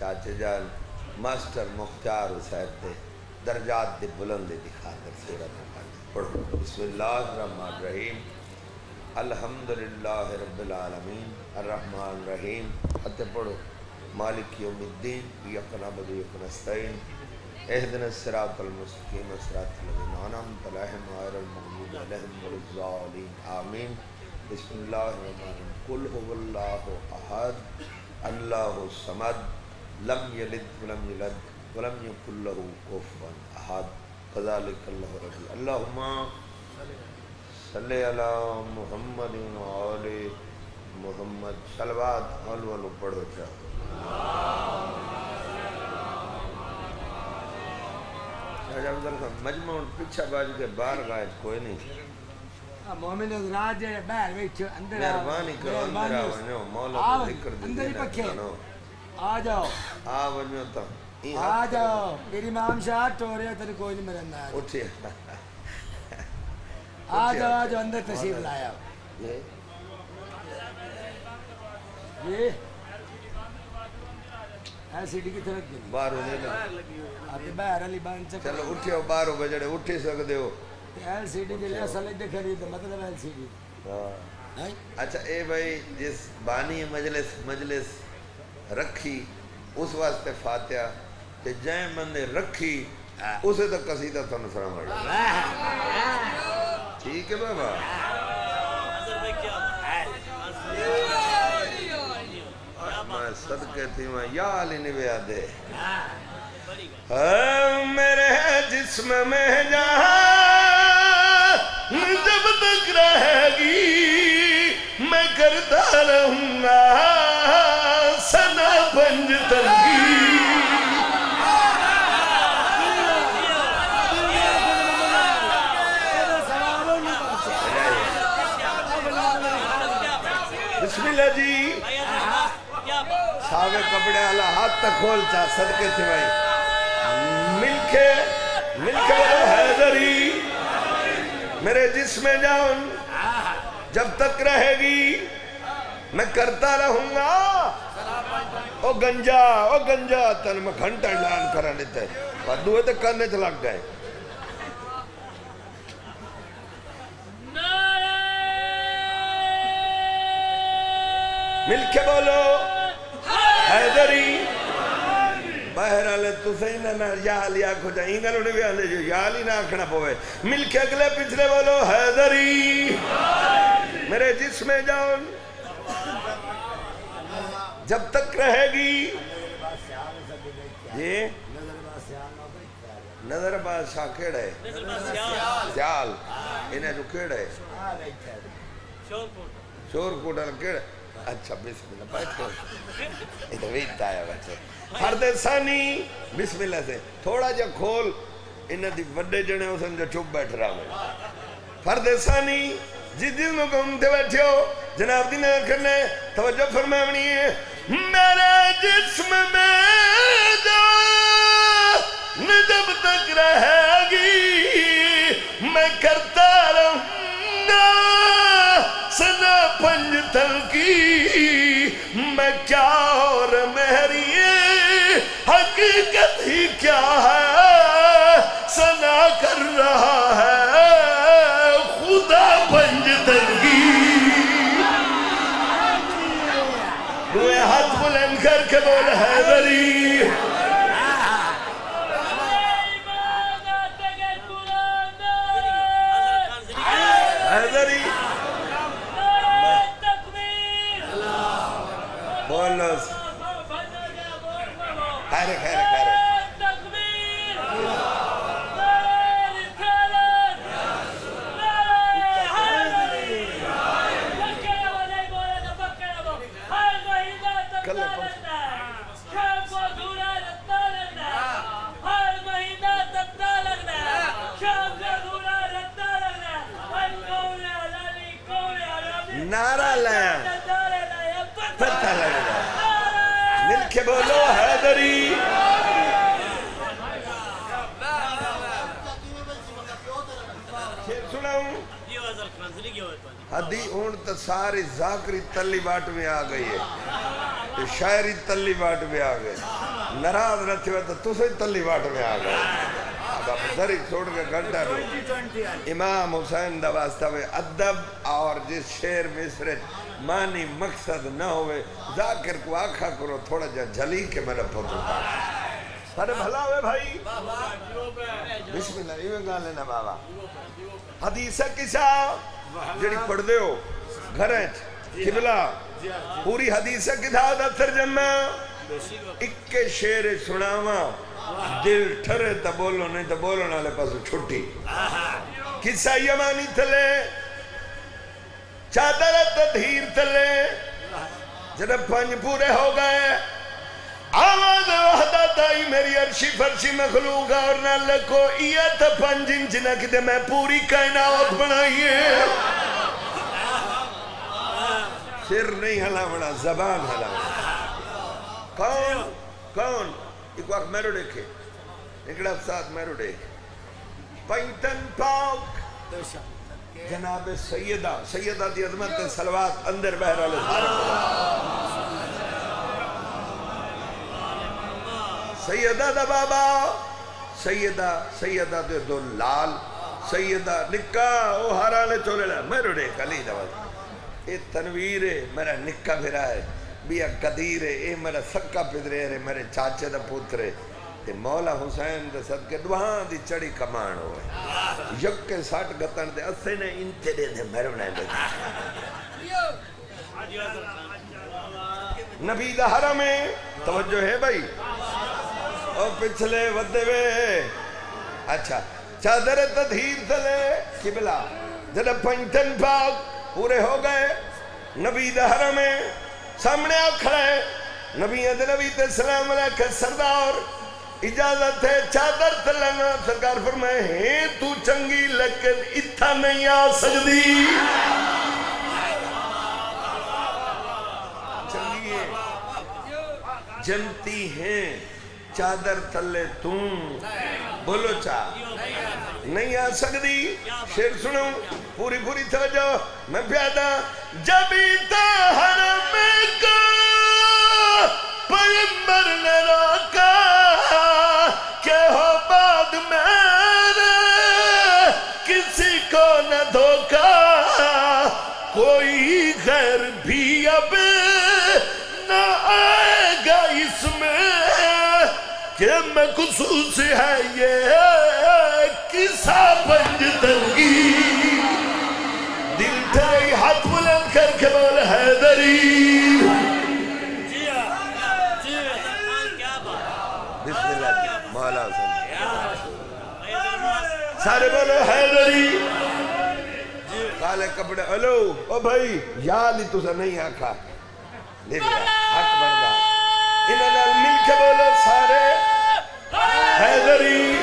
چاچے جان ماسٹر مختار حسین دے درجات دے بلندی دی خاطر سورۃ پڑھو۔ بسم اللہ الرحمن الرحیم الحمدللہ رب العالمین الرحمن الرحیم۔ حتہ پڑھو مالک یوم الدین ایاک نعبد و ایاک نستعین اہدنا الصراط المستقیم صراط الذین انعمت علیہم غیر المغضوب علیہم ولا الضالین آمین۔ بسم اللہ الرحمن الرحیم قل هو اللہ احد اللہ الصمد لم یلد ولم یولد ولم یکن لہ کفوا احد کذالک اللہ ربی۔ اللہم صلی علی محمد و آل محمد۔ صلوات آل پڑھو چاہو۔ مجمع پیچھا باج کے باہر گائے کوئی نہیں۔ مومن حضرات جے باہر بیٹھو اندر مہربانی کرو اندر آؤ مولا کو ذکر دیجئے آ جاؤ آ ونجو تا آ جاؤ میری امام شاہ ٹورے تر کوئی نہیں مرنا ہے اٹھے آ جاؤ اندر تشریف لایا یہ ایسی ڈی کی طرف گئی باہر ہونے لگی آتے باہر علی بان چکر چلو اٹھے ہو باہر ہو بجڑے اٹھے سکتے ہو ایل سی ڈی جلے اصل ایک دیکھ رہی تو مطلب ایل سی ڈی اچھا اے بھائی جس بانی مجلس رکھی اس واسطے فاتحہ کہ جائیں بندے رکھی اسے تک قصیدہ تو نصرہ مڑ ٹھیک ہے بابا میں صدقے تھی میں یا علی نوے آدھے میرے جسم میں جہاں جب تک رہے گی میں کرتا رہوں گا سنا پنج تنگی بسم اللہ جی ساوے کپڑے اللہ ہاتھ تک کھول چاہ صدقے تھی بھائی ملکے بولو حیدری میرے جسم جان جب تک رہے گی میں کرتا رہوں گا او گنجا تن میں گھنٹا اعلان کرا لیتا ہے پدوئے تے کرنے تے لگ گئے ملکے بولو حیدری بہرحال تو صحیح نہ یا علی آنکھو جائیں گا لوڑے بھی آنے جو یا علی نہ آنکھنا پوے مل کے اگلے پچھلے بولو حیدری میرے جسم جان جب تک رہے گی یہ نظر بادشاہ کیڑا ہے سیال انہیں جو کیڑا ہے شور کوٹا کیڑا اچھا بسم اللہ بیٹھو یہ تو ویدتا ہے بچے فرد ثانی بسم اللہ سے تھوڑا جا کھول انہاں دی وڈے جنے ہو سن جو چوب بیٹھ رہا ہے فرد ثانی جس جس میں کم تھے بیٹھے ہو جناب دی نظر کرنے توجہ فرمانی ہے میرے جسم میں جان جب تک رہے گی میں کرتا رہوں گا سنا پنج تلکی میں کیا اور مہری حقیقت ہی کیا ہے سنا کر رہا ہے خدا پنج تلکی دوئے ہاتھ بلند کر کے بول حیدری حیدری بولو خیر نعرہ لیا پتہ لگ گیا مل کے بولو حیدری سناؤں حدی اونٹ ساری ذاکری تلی باٹ میں آ گئی ہے شاعری تلی باٹ میں آ گئی ناراض نہ تھے تو تسے تلی واٹ میں آ گئے اب آپ ذری چھوڑ کے گھنٹہ رو امام حسین دا واسطہ میں ادب اور جس شعر مصر معنی مقصد نہ ہوئے ذاکر کو آکھا کرو تھوڑا جا جھلی کے میرا پتو کا سارے بھلا ہوئے بھائی بسم اللہ یہ گا لینا بابا حدیثہ کسا جڑی پڑھ دے ہو گھرچ قبلہ پوری حدیثہ کتھا دا ترجمہ اکے شعر سناواں دل ٹھرے تا بولو نہیں تا بولو نالے پاسو چھٹی قصہ یمانی تھلے چادر تدھیر تھلے جنب پنج پورے ہو گئے آواز وحدت آئی میری عرشی فرشی مخلوق اور نہ لکو یہ تا پنج انچ نہ کتے میں پوری کائنات بنائیے سر نہیں ہلا بڑا زبان ہلا بڑا کون ایک وقت میرو دیکھے اکڑا ساتھ میرو دیکھے پینتن پاک جناب سیدہ دی عظمت صلوات اندر بہرہ سیدہ دا بابا سیدہ دے دو لال سیدہ نکا او حرالے چولے لے میرو دیکھ علی دوازی اے تنویر ہے میرا نکا پھرا ہے بیا قدیر ہے اے میرا سکا پدرے ہے میرے چاچے دا پوترے تے مولا حسین دے صدقے دوہاں دی چڑی کمان ہوئے یک کے ساٹھ گتن دے اسے نے انتے دے دے میرو نے دے نبی دا حرم ہے توجہ ہے بھائی اور پچھلے ودے وے اچھا چادر تدھیر تلے قبلہ جدہ پنجتن پاک پورے ہو گئے نبی دا حرم ہے سامنے آ کھڑے نبی تے سلام علیکہ سردار اجازت ہے چادر تلنا سرکار فرمائے ہیں تو چنگی لیکن اتھا نہیں آ سجدی چنگی ہے جنتی ہیں چادر تلے تم بولو چاہ نہیں آ سکتی شیر سنوں پوری توجہ میں پیادا جبی تا حرم کا پیمبر نے روکا کہ ہو بعد میرے کسی کو نہ دھوکا کوئی غیر بھی اب نہ آئے گا اس میں کہ میں خصوص ہے یہ قصہ پنج تنگی دل تیرے ہاتھ بلند کر کے بول حیدری بسم اللہ مولا سارے بولو حیدری کالے کپڑے ہلو او بھائی یاد ہی تُسا نہیں آکھا لے لیا حق بردہ انہوں نے مل کے بولو سارے حیدری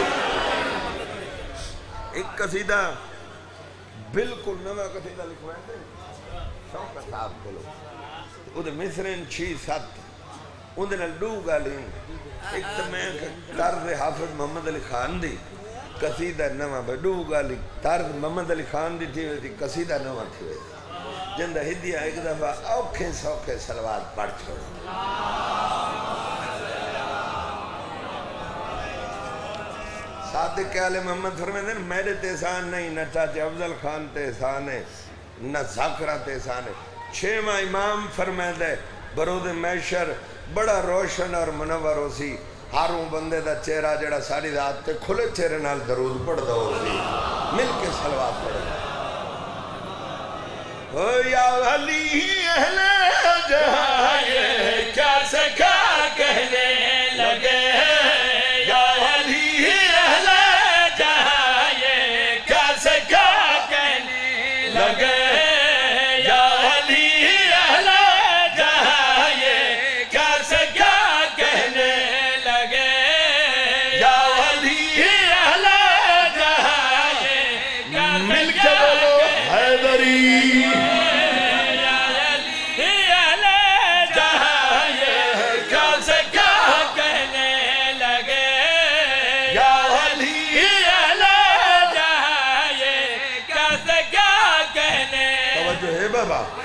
ایک قصیدہ بالکل نوہ قصیدہ لکھوائیں دے شوق صاحب کھلو او دے مصرین 6-7 ان دے نلڈو گالیں ایک تو میں طرز حافظ محمد علی خان دی قصیدہ نوہ بڑو گالی طرز محمد علی خان دی تھی ویسی قصیدہ نوہ تھی ویسی جندہ ہدیہ ایک دفعہ اوکھے سوکھے سلوات پڑھ چھوڑا صادق آل محمد فرمائے دیں میرے تیسان نہیں نہ چاچے افضل خان تیسان ہے نہ ذاکرہ تیسان ہے 6واں امام فرمائے دیں برود محشر بڑا روشن اور منور ہو سی ہاروں بندے دا چہرہ جڑا ساری ذات تے کھلے چہرے نال درود پڑھ دو ہو سی مل کے صلوات پڑھ دو یا علی اہل جہاں یہ کیا سکھا کہنے لگے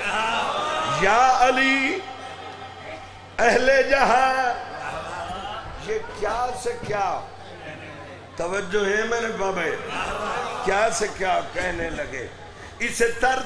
یا علی اہل جہاں کہ کیا سے کیا توجہ ہے میرے بابے، کیا سے کیا کہنے لگے، اسے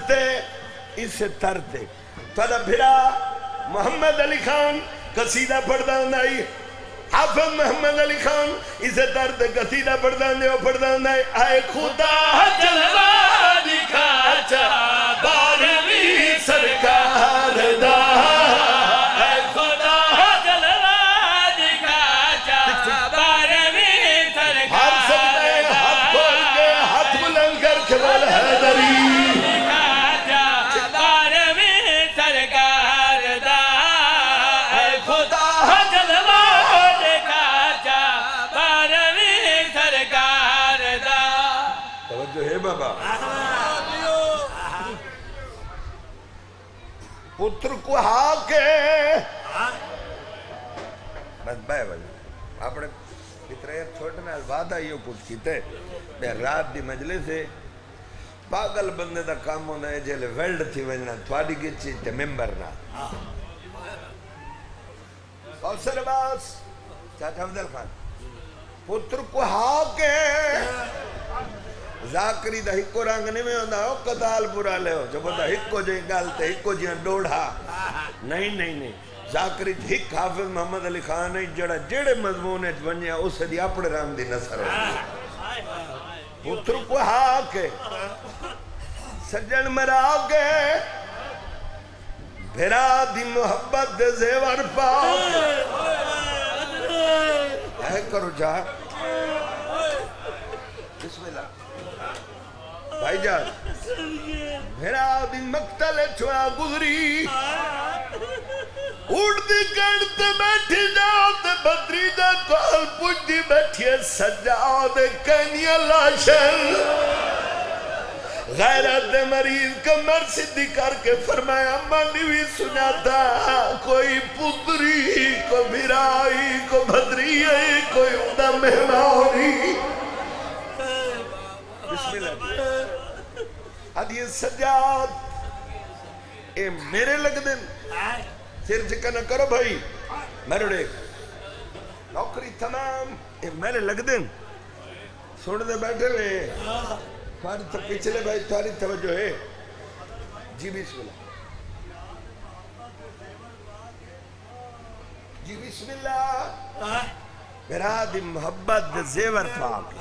ترتے تھوڑا بھرا محمد علی خان قصیدہ پڑھدا ہوندا ہے، حافظ محمد علی خان اسے ترتے قصیدہ پڑھدا ہوندا ہے، اے خدا جلوہ دکھا چا بارہویں سرکار دا، اے خدا جلوہ دکھا چا بارہویں سرکار دا، ہاتھ کھول کے ہاتھ بلند کر کے بول حیدری، پتر کو ہاکے بس بے بھائی اپنے کتنے چھوٹنے وعدہ یہ کچھ کیتے بے رات دی مجلس سے پاگل بندے دا کام ہونا ہے جیلے ویلڈ تھی وجنا تھوڑی گچی تے ممبر نا کوثر عباس چاچا افضل خان پتر کو ہاکے ذاکری دا ہکو رنگ نہیں میں ہوندہ ہو قتال پورا لے ہو جب ہوندہ ہکو جائیں گالتے ہکو جائیں ڈوڑھا نہیں ذاکری ہک حافظ محمد علی خان ہے جڑا جڑے مضمون ہے بنیا اسے دی اپنے رنگ دی نصر ہو پتر کو ہاکے سجن مرا کے بھرا دی محبت دے زیور پاؤ اے کرو جا بسم اللہ بھائی جان بھرا دی مقتل چھوڑا گزری اڑ دی کرتے بیٹھی جاؤ دے بدری دا کال پوچھ دی بیٹھی سجاؤ دے کنیا لاشن غیرت مریض کمر صدی کر کے فرمایا مانی بھی سنا تھا کوئی پتری کو بھرائی کو بھدری ہے کوئی اندہ مہمانی بسم اللہ اد یہ سجاد اے میرے لگ دن سر چکا نہ کرو بھائی میرے دیکھ نوکری تمام اے میرے لگ دن سوڑ دے بیٹھے لے تمہاری تو پچھلے بھائی تمہاری توجہ ہے جی بسم اللہ جی بسم اللہ میرا دی محبت دے زیور پاک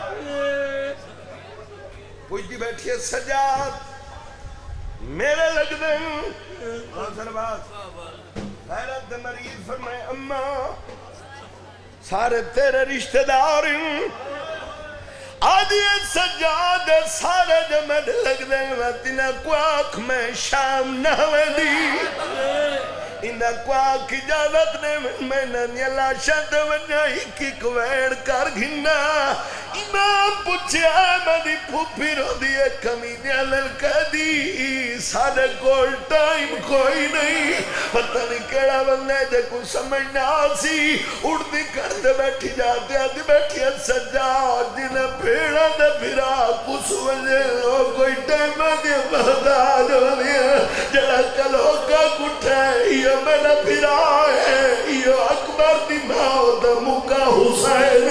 پوچھتی بیٹھی ہے سجاد میرے لگ دیں کوثر عباس غیرت مریض فرمائے اماں سارے تیرے رشتہ دار آدھی سجاد سارے جمع لگ دیں وطنہ کو آنکھ میں شام نہ دی انہا کو آنکھ اجازت نے میں ننی اللہ شد ونیائی کی کویڑ کر گھنا امام پوچھے آئے مدی پھوپی رو دیئے کمینی علل کہدی سارے کول ٹائم کوئی نہیں پتہ نہیں کیڑا بندے جے کو سمجھنا آسی اڑتی کرتے بیٹھی جاتے آدھی بیٹھی سجاد جنہیں پیڑا دے پھرا کس وجہ ہو کوئی ٹائم دے بہتا جو دیا جڑا کلو کا کٹھے یہ میرا پھرا ہے یہ اکبر دی ماؤ دا مکہ حسین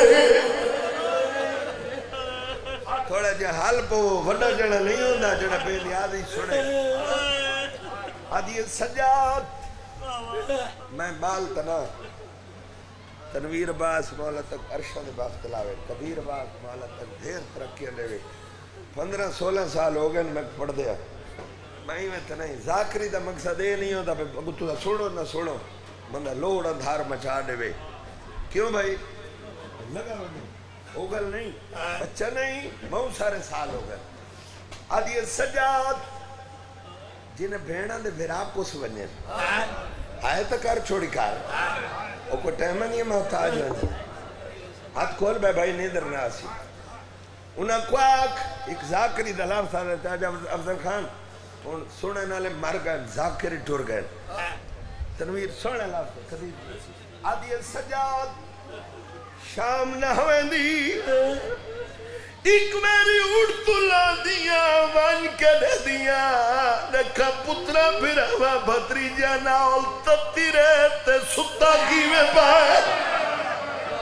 تھوڑا جا حال پو وڈا جڑا نہیں ہوندہ جڑا پہلی آدھی سنے آدھی سجاد میں بال تنا تنویر باس مولا تک ارشد باس تلاوے کبیر باس مولا تک دھیر ترقی لے 15-16 سال ہو گئے میں پڑھ دیا میں ہی میں تنہی ذاکری دا مقصد یہ نہیں ہوتا اگر تو سنو نہ سنو مندہ لوڑ اندھار مچا دے وے کیوں بھائی لگا اوگل نہیں بچہ نہیں بہت سارے سال ہو گئے آدھی سجاد جنہیں بھیڑا دے بھیراب کو سبنیے آئے تکار چھوڑی کار او کو ٹیمہ نہیں محتاج ہوئی ہاتھ کھول بے بھائی نیدر ناسی انہاں کواک ایک ذاکری دلاب سا رہتا ہے جب افضل خان سونے نالے مر گئے ذاکری ٹور گئے تنویر سونے لافظ قدیر آدھی سجاد شام نہ ہوئے دی ایک میری اڑتو لا دیا وان کدے دیا رکھا پترہ پھر ہوا بھتری جانا اور تتی رہتے ستا کی میں پائے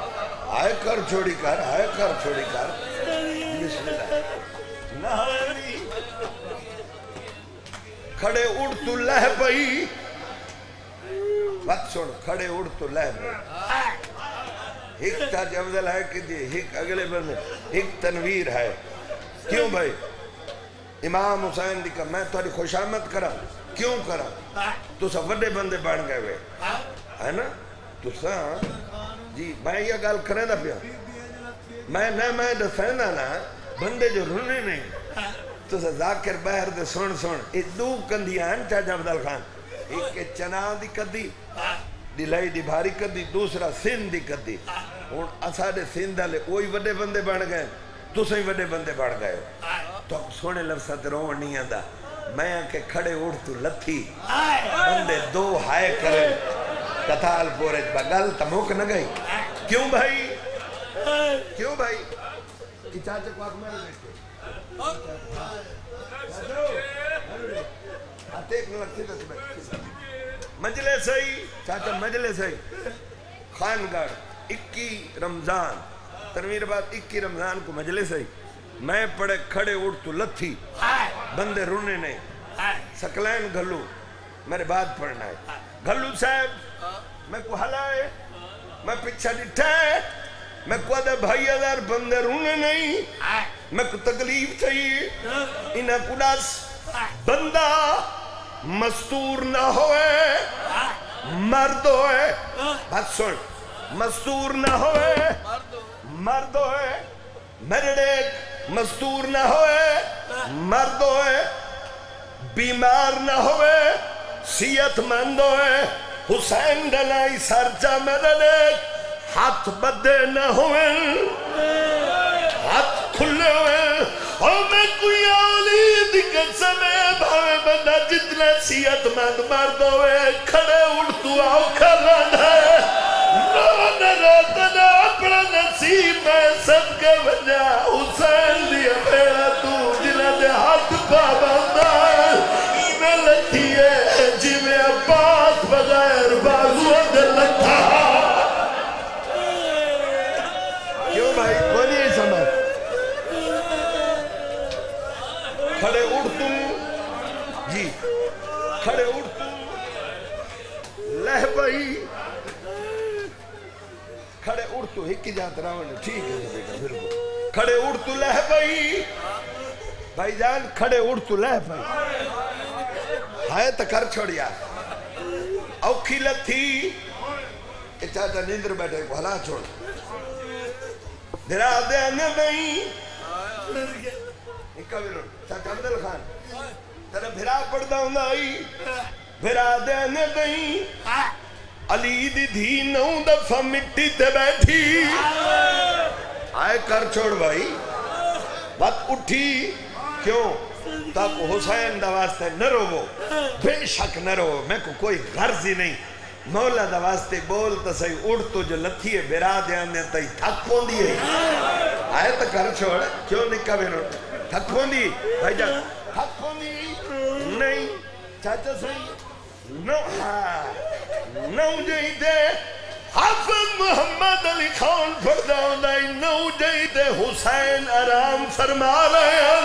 آئے کر چھوڑی کر آئے کر چھوڑی کر بسم اللہ نہاری کھڑے اڑ تو لہ پئی بات سن کھڑے اڑ تو لہ پئی ایک تاج افضل ہے کہ دی ایک اگلے بندے ایک تنویر ہے کیوں بھائی امام حسین دی کا میں تھوڑی خوش آمد کرا کیوں کرا تو سا وڈے بندے بن گئے ہوئے ہے نا تو سا جی میں یہ گال کریں نا پیا میں دسینا نا بندے جو رونے نہیں تو سا ذاکر بہر دے سن ایک دو کندیاں چاچ افضل خان ایک چنا دی کدی دی لائی دی بھاری کدی دوسرا سندھ دی کدی اور اساڑے سندھ والے وہی وڈے بندے بن گئے تو سہی وڈے بندے بن گئے تو سونے لفظات روਣ نہیں آندا میں کہ کھڑے اڑ تو لتھی بندے دو ہائے کرے کتال پورے بگل تموک نہ گئی کیوں بھائی کہ چاچے کو آکھ میں بیٹھے آتے ایک لگتی تھا مجلس ہے چاچا مجلس ہے خانگڑھ 21 رمضان تنویر بات 21 رمضان کو مجلس ہے میں پڑے کھڑے اڑ تو لتھی بندے رونے نہیں سکلین گھلو میرے بعد پڑھنا ہے گھلو صاحب میں کو حلائے میں پچھا ڈٹھا ہے میں کو آدھے بھائی ادھر بندے رونے نہیں میں کو تکلیف چاہیے انہیں کو ڈاس بندہ مستور نہ ہوئے مرد ہوئے بات سن مستور نہ ہوئے مرد ہوئے میرے دیکھ مستور نہ ہوئے مرد ہوئے بیمار نہ ہوئے صحت مند ہوئے حسین ڈلائی سرچہ میرے دیکھ ہاتھ بدے نہ ہوئے ہاتھ کھلے ہوئے اور میں کوئی آلی دکھت سمیں بھاوے بندہ جتنے صحت مند مرد ہوئے کھڑے اڑ تو آؤ کھلن ہے رونا اپنا نصیب میں سب کے وجہ حسین دیا میرا تو جنہ دے ہاتھ پابندہ میں لٹھی ہے جی میں عباس بغیر بازو دے لٹھا کیوں بھائی کوئی نہیں سمجھ کھڑے اڑ تم جی کھڑے اڑ تم لہ بھائی کھڑے اڑ تو ہی کی جات راونے ٹھیک ہے بالکل کھڑے اڑ تو لہ بھائی جان کھڑے اڑ تو لہ بھائی ہائے تکر چھوڑیا اوکھی لتھی چاچا نیندر بیٹھے کو ہلا چھوڑ دھرا دے آنے نہیں ایک ویلون چاچا عبدال خان تیرا بھرا پڑھتا ہوں آئی بھرا دے آنے نہیں علی دی دھی 9 دفعہ مٹی تے بیٹھی آئے کر چھوڑ بھائی بات اٹھی کیوں تاکہ حسین دواستے نہ رو بے شک نہ رو میں کو کوئی غرض ہی نہیں مولا دواستے بولتا صحیح اڑ تو جو لتھی ہے بیرا دیانے تائی تھک پوندی ہے آئے تو کر چھوڑ کیوں نکا بھی رو تھک پوندی بھائی جان تھک پوندی نہیں چاچا صحیح نو جائیدے حافظ محمد علی خان پردہ ہوندائی نو جائیدے حسین آرام فرما رہے ہیں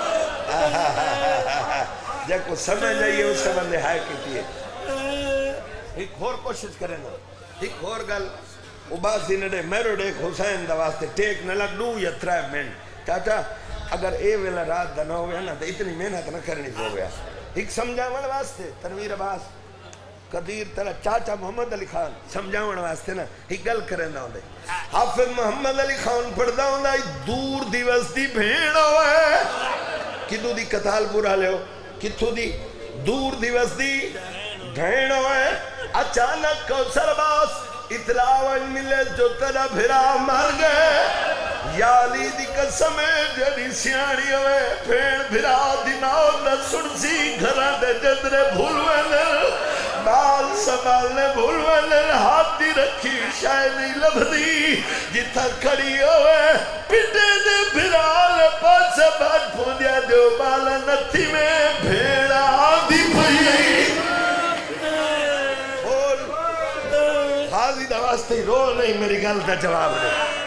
جب کو سمجھ جائیے اس سے بندے ہائے کیتی ہے ایک اور کوشش کریں گا ایک اور گل اباسی نڈے میرو ڈیک حسین دواستے ٹیک نلک 2 یا 3 منٹ چاچا اگر اے ویلا رات دنہ ہوئے نا تو اتنی محنت نہ کرنی ہو گیا ایک سمجھاون واسطے تنویر عباس قدیر تیرا چاچا محمد علی خان سمجھاون واسطے نا ایک گل کریں دا ہوندے حافظ محمد علی خان پڑھدا ہوندا دور دیوس دی بھیڑ ہوئے کدو دی کتال پورا لے ہو کتھو دی دور دیوس دی بھیڑ ہوئے اچانک کوثر عباس اطلاعاً ملے جو تیرا بھرا مر گئے یا علی دی قسم جڑی سیاڑی ہوئے پھیڑ بھرا دماؤ نہ سڑسی گھرہ دے جدرے بھولوے لر بال سنبھالنے بھولوے لر ہاتھ دی رکھی شاید ہی لبھدی جتھا کھڑی ہوئے پٹے دے بھرا لے پاس بات پھوندیا دیو بالا نتھی میں بھیڑا دی پئی غازی دواستے رو نہیں میری گل دا جواب دے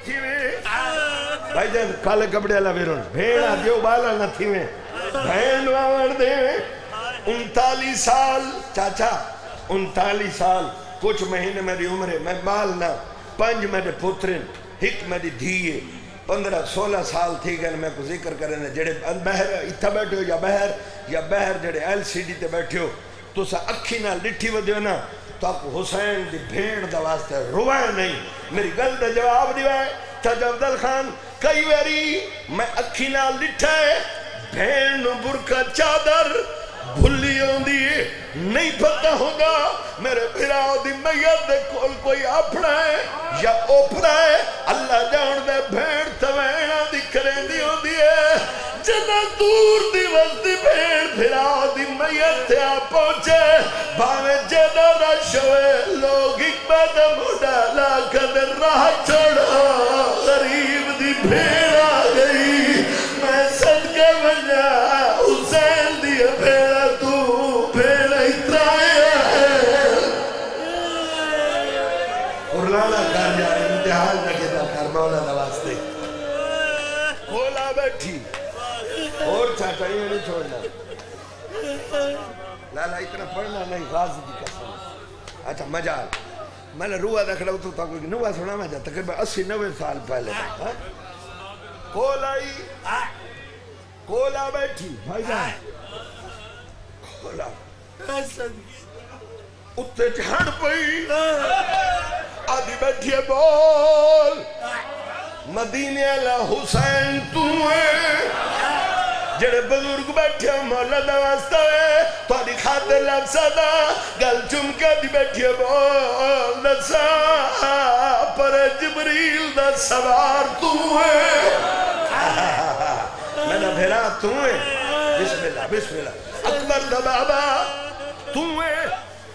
تھی میں بھائی جان کالے کپڑے اللہ بیرون بھیڑا دیو بالا نہ تھی میں بھین واور دے 39 سال چاچا 39 سال کچھ مہینے میری عمر ہے میں مال نہ 5 میرے پترین ایک میری دھیے 15-16 سال تھی گئے میں کو ذکر کرنے جڑے بہر اتھا بیٹھے ہو یا بہر جڑے LCD تے بیٹھے ہو تو سا اکھی نہ لٹھی ودیو نا تو آپ حسین دی بھیڑ دا واسطے روائے نہیں میری گل دا جواب دیوائے چاچا عبدال خان کئی ویری میں اکھی نہ لٹھا ہے بھیڑ نو برکا چادر بھلی ہوں دیئے نہیں پتہ ہوگا میرے بھراؤ دی میت دے کول کوئی اپنا ہے یا اوپنا ہے اللہ جان دے بھیڑ توینا دی کریں دی ہوں دیئے جنہ دور دی وزدی بھیڑ بھراؤ دی میت تے آپ پہنچے باوے جنہ رشوے لوگ ایک بیدہ مڈا لاکھن راہ چھوڑا غریب دی بھیڑ آ گئی میں صدقے بنیا حسین دی بھیڑا تو بھیڑا اترائے اور لالا کر جائے امتحان لگے دا کر مولا دواستے کھولا بیٹھی اور چاچا یہ نہیں چھوڑنا لالا اتنا پڑھنا نہیں غازی کی قسم اچھا مجال میں نے روح دکھڑا تو تا کوئی نوہ سنا میں جا تقریبا 80-90 سال پہلے کولا بیٹھی بھائی جان کولا اتنے چڑھ پئی آدھی بیٹھی ہے بول مدینے اللہ حسین تو ہے جڑے بزرگ بیٹھے مولا دا واسطہ ہے تو آدھی خاطر لفظہ دا گل چمکہ دی بیٹھی ہے بول نسا پر جبریل دا سوار تو ہے میں نے بھیرا تو ہے بسم اللہ اکبر دا بابا تو ہے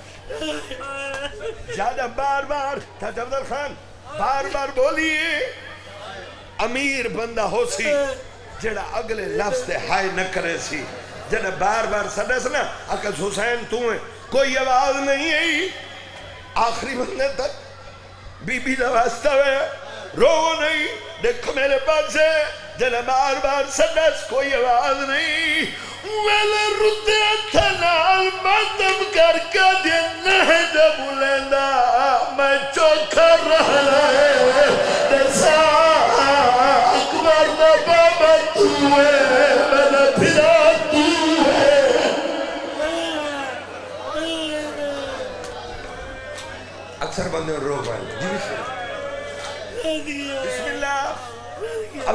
زیادہ بار بار چاچا عبدال خان بار بار بولیے امیر بندہ ہو سی جڑا اگلے لفظ تے ہائے نہ کرے سی جڑا بار بار سڑے سنا اکس حسین تو ہے کوئی آواز نہیں ہے آخری بندے تک بی بی دا واسطہ ہے رو نہیں دیکھو میرے پاس ہے جڑا بار بار سڑے کوئی آواز نہیں ویلے رتے تھنال ماتم کر کے دن جب لیندہ میں چوکھا رہا ہے دسا اکبر دا بابا تو ہے میرا بھرا تو ہے اکثر بندے رو پائیں بسم اللہ اب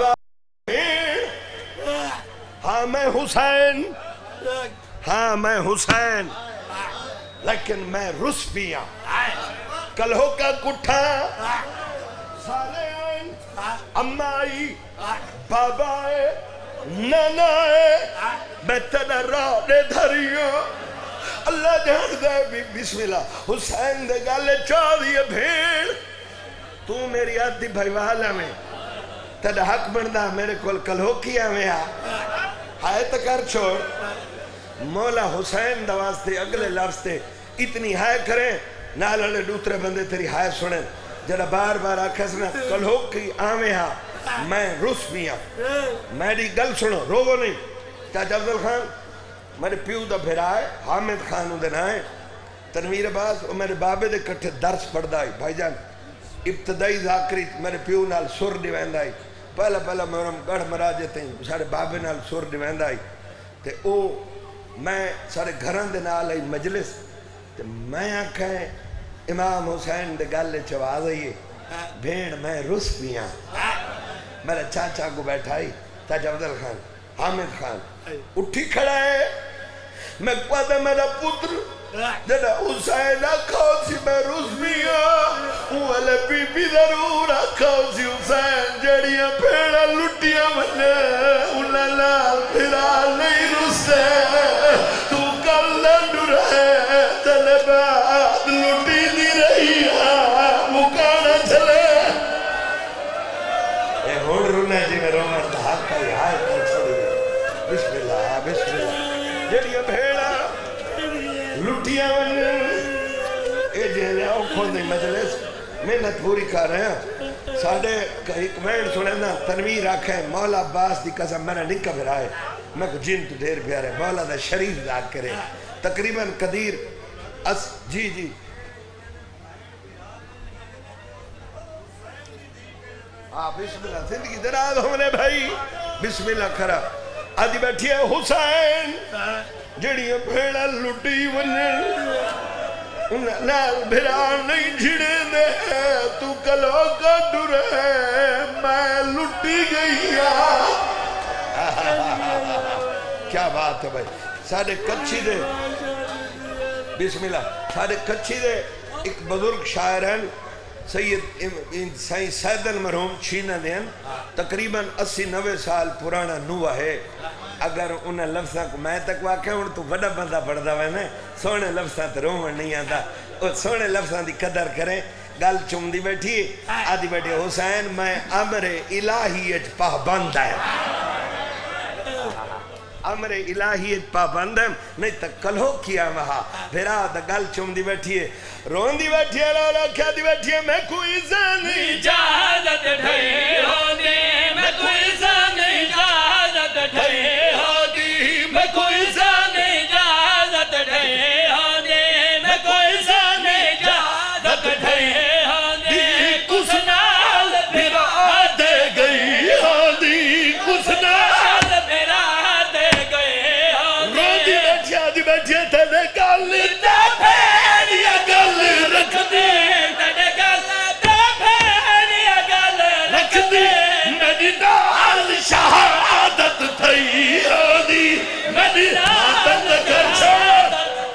ہاں میں حسین ہاں میں حسین لیکن میں رس پیا کلہو کا کٹھا سارے آئین اممہ آئی بابا آئے نانا آئے میں تنہ راڑے دھریوں اللہ جان دے بھی بسم اللہ حسین دے گالے چاہ دیئے بھیڑ تو میری آدھی بھائی والا میں تنہ حق بندہ میرے کول کلہو کیا میں آئے تکر چھوڑ مولا حسین دواستے اگلے لفظتے اتنی ہائے کریں نالے دوسرے بندے تیری ہائے سنیں جڑا بار بار آکھسنا کلہو کی آمیں ہاں میں رس میاں میری گل سنو روگو نہیں چاچا عبدال خان میرے پیو دا بھرائے حامد خانوں دے نائے تنویر عباس اور میرے بابے دے کٹھے درس پڑھ دائی بھائی جان ابتدائی ذاکری میرے پیو نال سر ڈیوین دائی پہلا مرم گڑھ مراجے تھے سارے بابے نال سر ڈیوین دائی تے او میں سارے گھران دے نال آئی مجلس تے میں آکھیں امام حسین دے گالے چواز آئیے بھیڑ میں رس پیاں میرا چاچا کو بیٹھائی چاچا عبدال خان حامد خان اٹھی کھڑا ہے میں قوادہ میرا پتر جنہ حسین آکھاؤ سی میں رس پیاں والے بی بی ضرور آکھاؤ سی حسین جڑیاں پیڑا لٹیاں منے اولالا پھرا نہیں رسے تو کل لنڈو رہے تلے بعد لٹی دی رہی مکانا چلے اے ہوڑ رونا جی میں رونا دھاک کا یہ آئے کل چھوڑی بسم اللہ جڑیاں پیڑا لٹیاں منے اے جہنے اوکھوں دی مجلس محنت پوری کر رہے ہیں ساڑھے ایک ویڈ سنے نا تنویر آکھیں مولا عباس دی قسم میں نے نکہ پھر آئے میں کو جن تو ڈھیر پیارے مولا دا شریف دا کرے تقریباً قدیر جی جی بسم اللہ زندگی دراز ہونے بھائی بسم اللہ کھرا آدھی بیٹھی ہے حسین جڑی بھیڑا لٹی ونن نال بھران نہیں جھڑے دے تو کلو کا ڈر ہے میں لٹی گئی کیا بات ہے بھائی ساڑھے کچھی دے بسم اللہ ساڑھے کچھی دے ایک بزرگ شاعر ہیں سید سید المرحوم چھینہ دین تقریباً 80-90 سال پرانا نوہ ہے اگر انہیں لفظاں کو میں تک واقع ہوں تو بڑا بندہ پڑھتا ہے نا سونے لفظاں تو رومن نہیں آتا اور سونے لفظاں دی قدر کریں گل چم دی بیٹھی آدھی بیٹھی حسین میں امر الہیت پابند ہے امر الہیت پابند ہے نہیں تک کلہو کیا وہاں بھیرا دا گل چم دی بیٹھی ہے رون دی بیٹھی ہے لولا کیا دی بیٹھی ہے میں کوئی زن اجازت ڈھائی ہو دے میں کوئی زن اجازت ڈھائی ہو دی میں کوئی زن اجازت ڈھائی ہو دے میں کوئی زن اجازت ڈھائی ہو دے کس نال بھیرا دے گئی ہو دی کس نال بھیرا دے گئی ہو دی رون دی بیٹھی ہے دی بیٹھی ہے تیرے گل دا پھیڑیا گل رکھ دے تیرے گل دا پھیڑیا گل رکھ دے میری نال شہادت تھئی ہو دی میری بند کر چھوڑ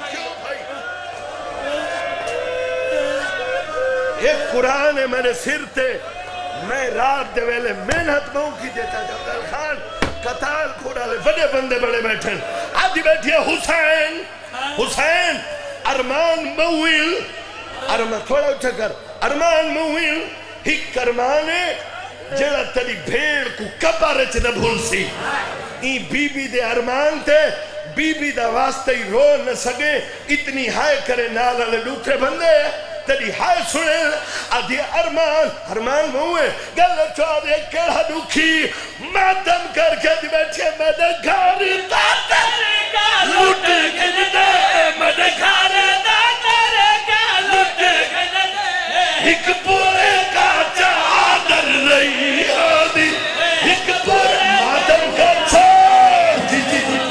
ایک قرآن ہے میرے سر تے میں رات دے ویلے محنت مہوں کی دیتا جبدال خان قتال کھوڑا لے بڑے بندے بڑے بیٹھن آدھی بیٹھی ہے حسین حسین ارمان مویل ارمان تھوڑا اچھا کر ارمان مویل ہک ارمان ہے جڑا تلی بھیڑ کو کبارچ نہ بھول سی این بی بی دے ارمان تے بی بی دا واسطے ہی رو نہ سگے اتنی ہائے کرے نالا لے دوسرے بندے تلی ہائے سنے آدھی ارمان موے گل چوڑے کڑا دکھی ماتم کر کے دی بیٹھے میں دے گھاری تاتر کا لٹ گھن دے میں دے گھاری تاتر کا لٹ گھن دے ایک پورے کا چادر رہی ہو دی ایک پورے ماتم کر چھوڑ جی جی جی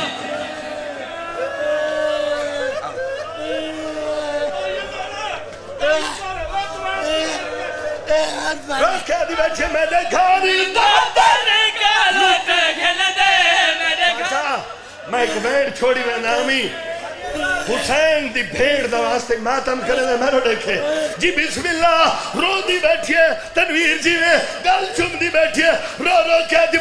روز کہہ دی بیٹھے میں دے گھاری تاتر کا لٹ گھن دے میں ایک بھیڑ چھوڑی میں نامی حسین دی بھیڑ دا واسطے ماتم کرے دے میں رو دیکھے جی بسم اللہ رو دی بیٹھئے تنویر جی میں گل چم دی بیٹھئے رو رو کہہ دی